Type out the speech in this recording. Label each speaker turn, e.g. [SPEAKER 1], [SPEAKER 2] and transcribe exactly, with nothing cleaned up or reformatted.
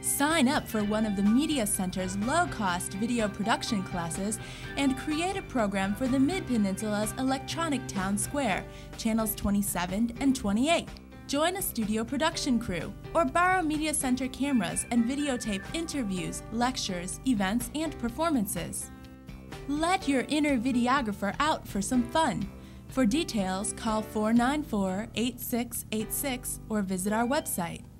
[SPEAKER 1] Sign up for one of the Media Center's low-cost video production classes and create a program for the Mid-Peninsula's Electronic Town Square, channels twenty-seven and twenty-eight. Join a studio production crew or borrow Media Center cameras and videotape interviews, lectures, events, and performances. Let your inner videographer out for some fun. For details, call four nine four, eight six eight six or visit our website.